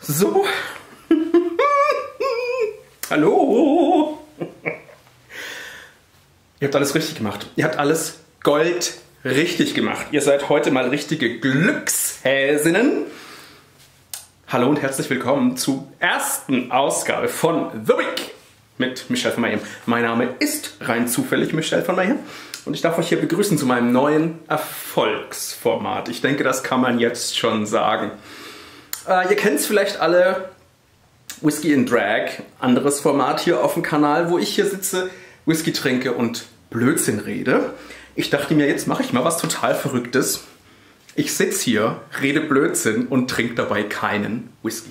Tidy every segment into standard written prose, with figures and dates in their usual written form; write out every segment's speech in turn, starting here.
So. Hallo. Ihr habt alles richtig gemacht. Ihr habt alles Gold richtig gemacht. Ihr seid heute mal richtige Glückshäsinnen. Hallo und herzlich willkommen zur ersten Ausgabe von The Week mit Michelle von Mayhem. Mein Name ist rein zufällig Michelle von Mayhem und ich darf euch hier begrüßen zu meinem neuen Erfolgsformat. Ich denke, das kann man jetzt schon sagen. Ihr kennt es vielleicht alle, Whisky in Drag, anderes Format hier auf dem Kanal, wo ich hier sitze, Whisky trinke und Blödsinn rede. Ich dachte mir, jetzt mache ich mal was total Verrücktes. Ich sitze hier, rede Blödsinn und trinke dabei keinen Whisky.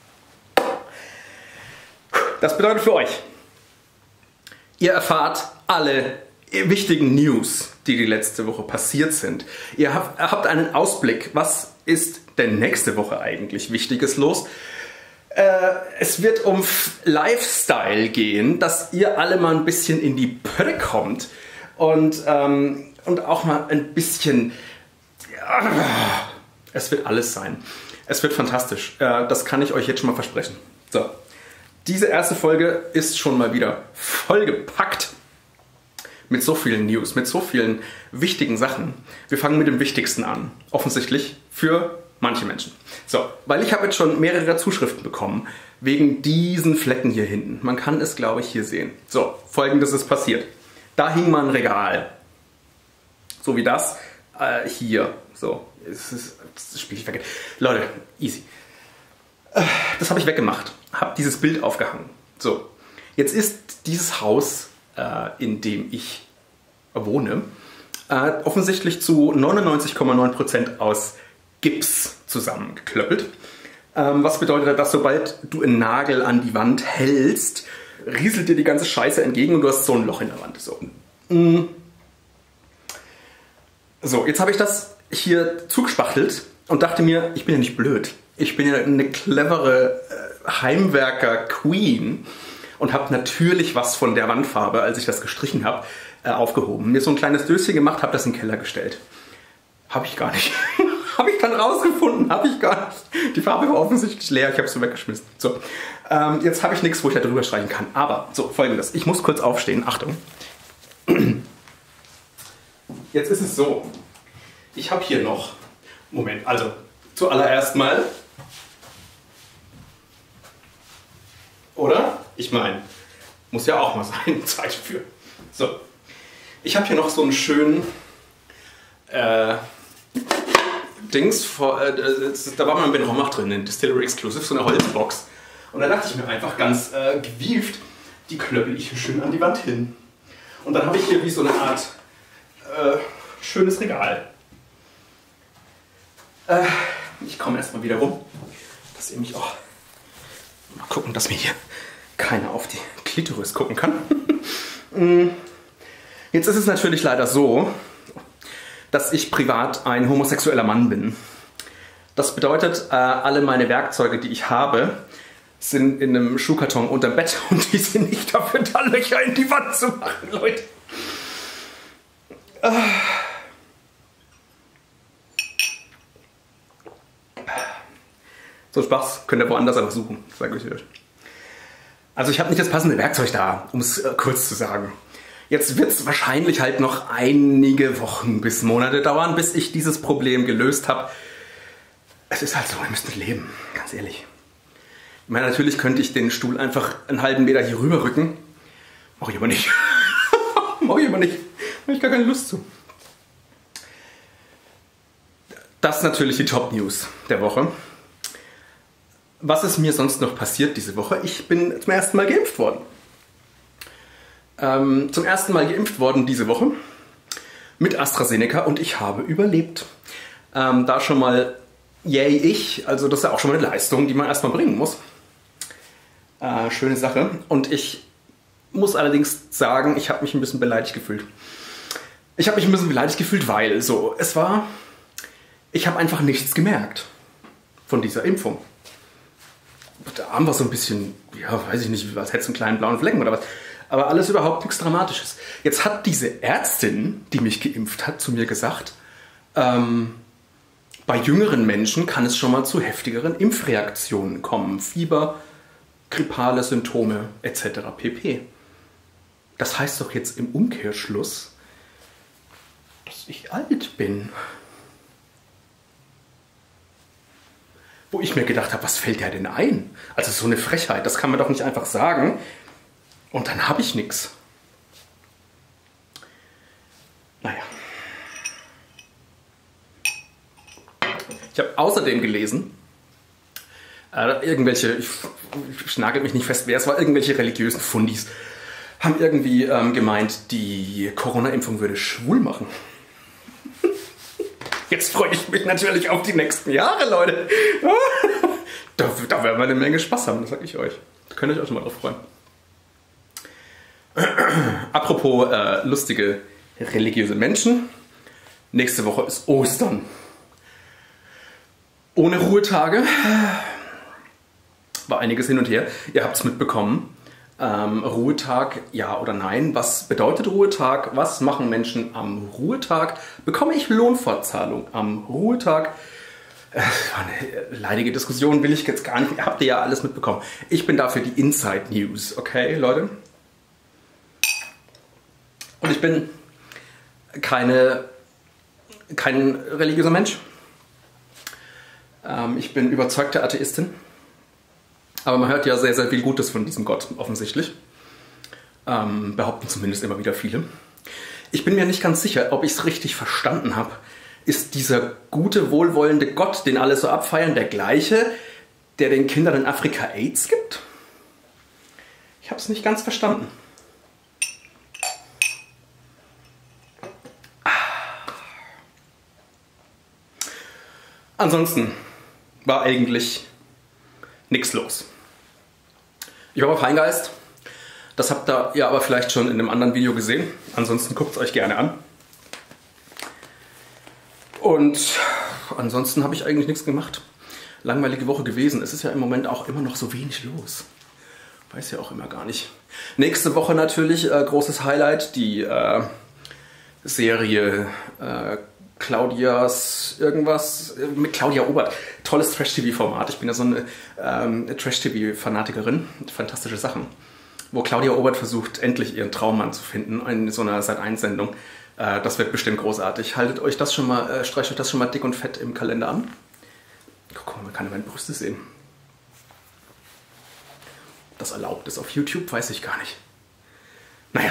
Das bedeutet für euch, ihr erfahrt alle wichtigen News, die letzte Woche passiert sind. Ihr habt einen Ausblick, was ist denn nächste Woche eigentlich Wichtiges los? Es wird um Lifestyle gehen, dass ihr alle mal ein bisschen in die Pötte kommt und auch mal ein bisschen... Es wird alles sein. Es wird fantastisch. Das kann ich euch jetzt schon mal versprechen. So, diese erste Folge ist schon mal wieder vollgepackt mit so vielen News, mit so vielen wichtigen Sachen. Wir fangen mit dem Wichtigsten an. Offensichtlich für manche Menschen. So, weil ich habe jetzt schon mehrere Zuschriften bekommen wegen diesen Flecken hier hinten. Man kann es, glaube ich, hier sehen. So, Folgendes ist passiert. Da hing mal ein Regal. So wie das hier. So, das Spiel ist weg. Leute, easy. Das habe ich weggemacht. Habe dieses Bild aufgehangen. So, jetzt ist dieses Haus, in dem ich wohne, offensichtlich zu 99,9% aus Gips zusammengeklöppelt. Was bedeutet das, sobald du einen Nagel an die Wand hältst, rieselt dir die ganze Scheiße entgegen und du hast so ein Loch in der Wand. So, so, jetzt habe ich das hier zugespachtelt und dachte mir, ich bin ja nicht blöd. Ich bin ja eine clevere Heimwerker-Queen und habe natürlich was von der Wandfarbe, als ich das gestrichen habe, aufgehoben. Mir so ein kleines Döschen gemacht, habe das in den Keller gestellt. Habe ich gar nicht. Habe ich dann rausgefunden, habe ich gar nicht. Die Farbe war offensichtlich leer, ich habe sie weggeschmissen. So, jetzt habe ich nichts, wo ich da drüber streichen kann. Aber, so, Folgendes. Ich muss kurz aufstehen. Achtung. Jetzt ist es so. Ich habe hier noch... Moment, also, zuallererst mal... Oder? Ich meine, muss ja auch mal sein, Zeit für. So, ich habe hier noch so einen schönen Dings, da war mal ein Ben Romach drin, ein Distillery Exclusive, so eine Holzbox. Und da dachte ich mir einfach ganz gewieft, die klöppel ich hier schön an die Wand hin. Und dann habe ich hier wie so eine Art schönes Regal. Ich komme erstmal wieder rum, dass ihr mich auch... Mal gucken, dass mir hier keiner auf die Klitoris gucken kann. Jetzt ist es natürlich leider so, dass ich privat ein homosexueller Mann bin. Das bedeutet, alle meine Werkzeuge, die ich habe, sind in einem Schuhkarton unterm Bett und die sind nicht dafür da, Löcher in die Wand zu machen, Leute. So Spaß könnt ihr woanders einfach suchen, sage ich euch. Also ich habe nicht das passende Werkzeug da, um es kurz zu sagen. Jetzt wird es wahrscheinlich halt noch einige Wochen bis Monate dauern, bis ich dieses Problem gelöst habe. Es ist halt so, ihr müsst mit leben, ganz ehrlich. Ich meine, natürlich könnte ich den Stuhl einfach einen halben Meter hier rüber rücken. Mache ich aber nicht. Mache ich aber nicht. Habe ich gar keine Lust zu. Das ist natürlich die Top-News der Woche. Was ist mir sonst noch passiert diese Woche? Ich bin zum ersten Mal geimpft worden. Zum ersten Mal geimpft worden diese Woche mit AstraZeneca und ich habe überlebt. Da schon mal, yay ich, also das ist ja auch schon mal eine Leistung, die man erstmal bringen muss. Schöne Sache. Und ich muss allerdings sagen, ich habe mich ein bisschen beleidigt gefühlt. Ich habe mich ein bisschen beleidigt gefühlt, weil so, ich habe einfach nichts gemerkt von dieser Impfung. Der Arm war so ein bisschen, ja, weiß ich nicht, was hätte es einen kleinen blauen Flecken oder was. Aber alles überhaupt nichts Dramatisches. Jetzt hat diese Ärztin, die mich geimpft hat, zu mir gesagt, Bei jüngeren Menschen kann es schon mal zu heftigeren Impfreaktionen kommen. Fieber, grippale Symptome etc. pp. Das heißt doch jetzt im Umkehrschluss, dass ich alt bin. Wo ich mir gedacht habe, was fällt der denn ein? Also so eine Frechheit, das kann man doch nicht einfach sagen. Und dann habe ich nichts. Naja. Ich habe außerdem gelesen, ich nagel mich nicht fest, wer es war, irgendwelche religiösen Fundis haben irgendwie gemeint, die Corona-Impfung würde schwul machen. Jetzt freue ich mich natürlich auf die nächsten Jahre, Leute. Da werden wir eine Menge Spaß haben, das sage ich euch. Da könnt ihr euch auch schon mal drauf freuen. Apropos lustige religiöse Menschen. Nächste Woche ist Ostern. Ohne Ruhetage. War einiges hin und her. Ihr habt es mitbekommen. Ruhetag, ja oder nein? Was bedeutet Ruhetag? Was machen Menschen am Ruhetag? Bekomme ich Lohnfortzahlung am Ruhetag? Eine leidige Diskussion will ich jetzt gar nicht. Habt ihr ja alles mitbekommen. Ich bin dafür die Inside News, okay, Leute? Und ich bin kein religiöser Mensch. Ich bin überzeugte Atheistin. Aber man hört ja sehr, sehr viel Gutes von diesem Gott, offensichtlich. Behaupten zumindest immer wieder viele. Ich bin mir nicht ganz sicher, ob ich es richtig verstanden habe. Ist dieser gute, wohlwollende Gott, den alle so abfeiern, der gleiche, der den Kindern in Afrika AIDS gibt? Ich habe es nicht ganz verstanden. Ansonsten war eigentlich nichts los. Ich war bei Feingeist. Das habt ihr ja aber vielleicht schon in einem anderen Video gesehen. Ansonsten guckt es euch gerne an. Und ansonsten habe ich eigentlich nichts gemacht. Langweilige Woche gewesen. Es ist ja im Moment auch immer noch so wenig los. Weiß ja auch immer gar nicht. Nächste Woche natürlich großes Highlight. Die Serie Claudias irgendwas mit Claudia Obert. Tolles Trash-TV-Format. Ich bin ja so eine Trash-TV-Fanatikerin. Fantastische Sachen. Wo Claudia Obert versucht, endlich ihren Traummann zu finden in so einer Sat.1-Sendung. Das wird bestimmt großartig. Haltet euch das schon mal, streicht euch das schon mal dick und fett im Kalender an. Guck mal, man kann ja meine Brüste sehen. Das erlaubt ist auf YouTube, weiß ich gar nicht. Naja.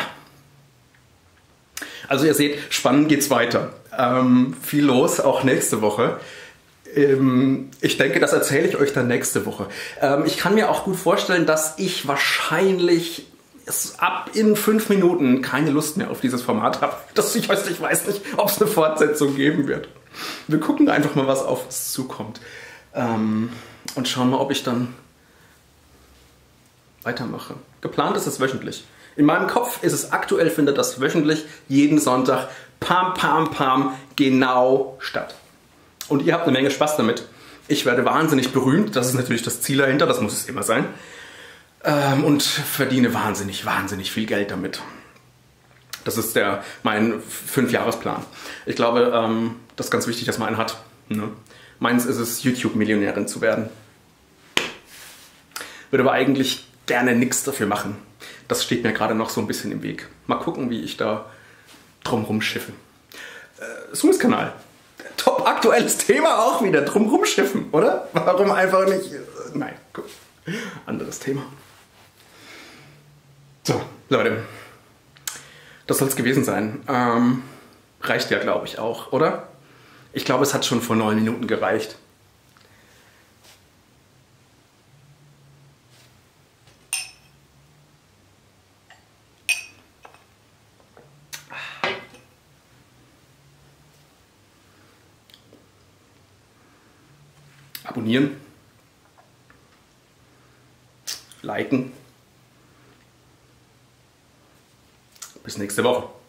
Also ihr seht, spannend geht's weiter. Viel los, auch nächste Woche. Ich denke, das erzähle ich euch dann nächste Woche. Ich kann mir auch gut vorstellen, dass ich wahrscheinlich ab in 5 Minuten keine Lust mehr auf dieses Format habe. Ich weiß nicht, ob es eine Fortsetzung geben wird. Wir gucken einfach mal, was auf uns zukommt. Und schauen mal, ob ich dann weitermache. Geplant ist es wöchentlich. In meinem Kopf ist es aktuell, findet das wöchentlich, jeden Sonntag, pam, pam, pam, genau statt. Und ihr habt eine Menge Spaß damit. Ich werde wahnsinnig berühmt, das ist natürlich das Ziel dahinter, das muss es immer sein. Und verdiene wahnsinnig, wahnsinnig viel Geld damit. Das ist mein 5-Jahresplan. Ich glaube, das ist ganz wichtig, dass man einen hat. Ne? Meins ist es, YouTube-Millionärin zu werden. Würde aber eigentlich gerne nichts dafür machen. Das steht mir gerade noch so ein bisschen im Weg. Mal gucken, wie ich da drumrum schiffe. Suezkanal. Top aktuelles Thema auch wieder. Drumrum schiffen, oder? Warum einfach nicht? Nein, gut. Anderes Thema. So, Leute. Das soll es gewesen sein. Reicht ja, glaube ich, auch, oder? Ich glaube, es hat schon vor 9 Minuten gereicht. Abonnieren, liken. Bis nächste Woche.